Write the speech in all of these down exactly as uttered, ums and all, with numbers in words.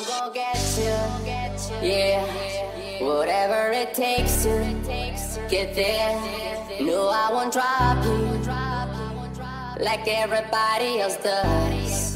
gon' get you, yeah. Whatever it takes to get there. No, I won't drop you like everybody else does.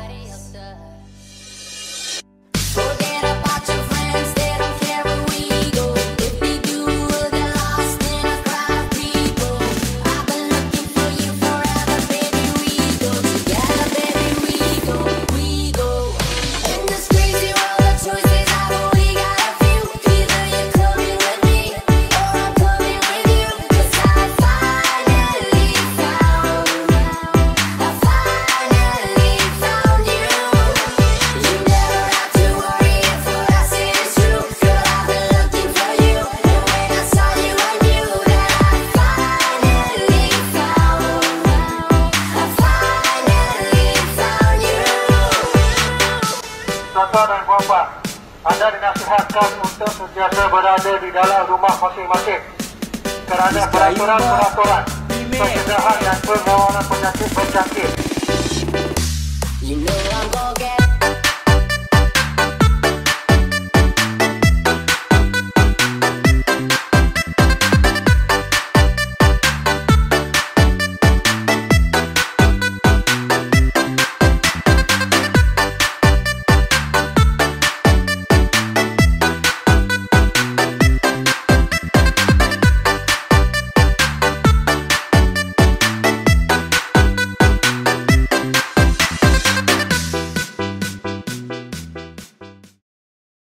Forget about your friends, they don't care where we go. If they do, we'll get lost in a crowd of people. I've been looking for you forever, baby. We go together, baby. We go, we go. In this crazy world of choices, I know we got a few. Either you're coming with me, or I'm coming with you. 'Cause I finally found, I finally found you. You never have to worry if what I say is true. Girl, I've been looking for you, and when I saw you, I knew that I finally found, I finally found you. Tuan-tuan dan puan-puan, anda dinasihatkan untuk sentiasa berada di dalam rumah masing-masing kerana peraturan-peraturan pencegahan dan pengawalan penyakit berjangkit